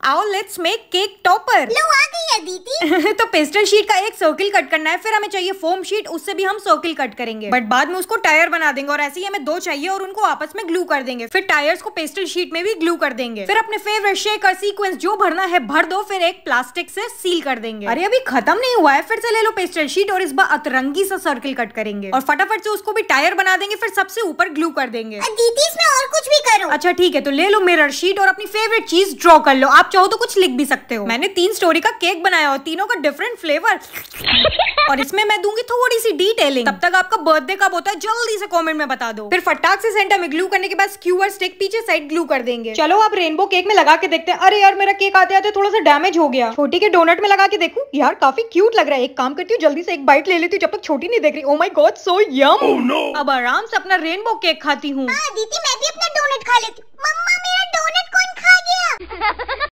आओ let's make cake topper. लो आ गई अदिति। तो पेस्टल शीट का एक सर्किल कट करना है, फिर हमें चाहिए फोम शीट, उससे भी हम सर्किल कट करेंगे, बट बाद में उसको टायर बना देंगे। और ऐसे ही हमें दो चाहिए और उनको आपस में ग्लू कर देंगे, फिर टायर्स को पेस्टल शीट में भी ग्लू कर देंगे। फिर अपने फेवरेट शेकर सीक्वेंस जो भरना है भर दो, फिर एक प्लास्टिक से सील कर देंगे। अरे अभी खत्म नहीं हुआ है, फिर से ले लो पेस्टल शीट और इस बार अतरंगी सा सर्किल कट करेंगे और फटाफट से उसको भी टायर बना देंगे, फिर सबसे ऊपर ग्लू कर देंगे। अदिति इसमें और कुछ भी करो। अच्छा ठीक है, तो ले लो मिरर शीट और अपनी फेवरेट चीज ड्रॉ कर लो। आप चाहो तो कुछ लिख भी सकते हो। मैंने 3 स्टोरी का केक बनाया और तीनों का डिफरेंट फ्लेवर और इसमें मैं दूंगी थोड़ी सी डिटेलिंग। तब तक आपका बर्थडे कब होता है जल्दी से कमेंट में बता दो। फिर फटाक से सेंटर में ग्लू करने के बाद स्क्यूअर स्टिक पीछे साइड ग्लू कर देंगे। चलो आप रेनबो केक में लगा के देखते हैं। अरे यार मेरा केक आते आते थोड़ा सा डैमेज हो गया। छोटी के डोनट में लगा के देखूं, यार काफी क्यूट लग रहा है। एक काम करती हूँ, जल्दी से एक बाइट ले लेती हूँ जब तक छोटी नहीं देख रही। Oh my god so yum. अब आराम से अपना रेनबो केक खाती हूँ। अदिति मैं भी अपना डोनट खा लेती हूँ। मम्मा मेरा डोनट कौन खा गया?